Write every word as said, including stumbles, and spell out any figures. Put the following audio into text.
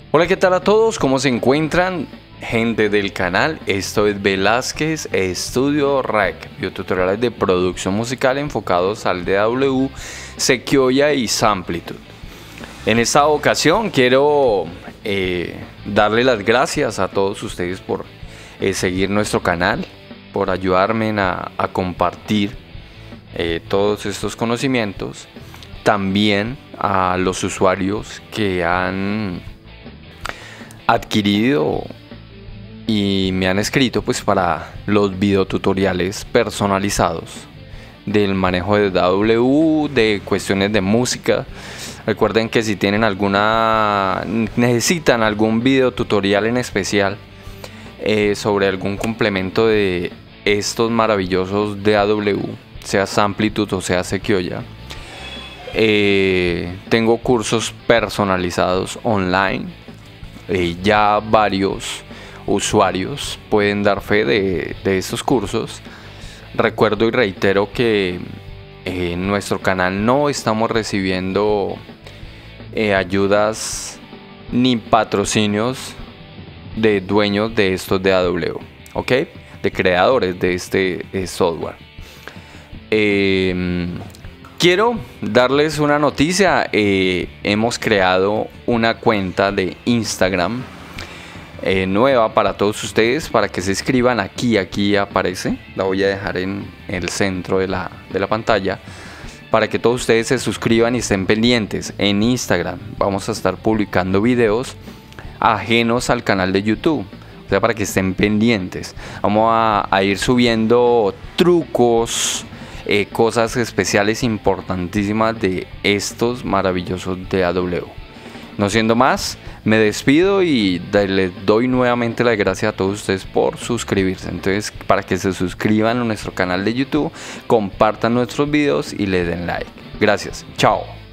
Hola, ¿qué tal a todos? ¿Cómo se encuentran? Gente del canal, esto es Velázquez Studio Rec, videotutoriales de producción musical enfocados al D A W, Sequoia y Samplitude. En esta ocasión quiero eh, darle las gracias a todos ustedes por eh, seguir nuestro canal, por ayudarme a, a compartir eh, todos estos conocimientos. También a los usuarios que han adquirido y me han escrito pues para los videotutoriales personalizados del manejo de D A W, de cuestiones de música. Recuerden que si tienen alguna, necesitan algún videotutorial en especial eh, sobre algún complemento de estos maravillosos D A W, sea Samplitude o sea Sequoia, eh, tengo cursos personalizados online. Eh, ya varios usuarios pueden dar fe de, de estos cursos. Recuerdo y reitero que eh, en nuestro canal no estamos recibiendo eh, ayudas ni patrocinios de dueños de estos D A W, ¿ok? De creadores de este eh, software. Eh, quiero darles una noticia. Eh, hemos creado una cuenta de Instagram Eh, nueva para todos ustedes, para que se escriban aquí, aquí aparece, la voy a dejar en el centro de la, de la pantalla, para que todos ustedes se suscriban y estén pendientes. En Instagram vamos a estar publicando videos ajenos al canal de YouTube, o sea, para que estén pendientes. Vamos a, a ir subiendo trucos, eh, cosas especiales importantísimas de estos maravillosos D A W. No siendo más, me despido y les doy nuevamente las gracias a todos ustedes por suscribirse. Entonces, para que se suscriban a nuestro canal de YouTube, compartan nuestros videos y le den like. Gracias. Chao.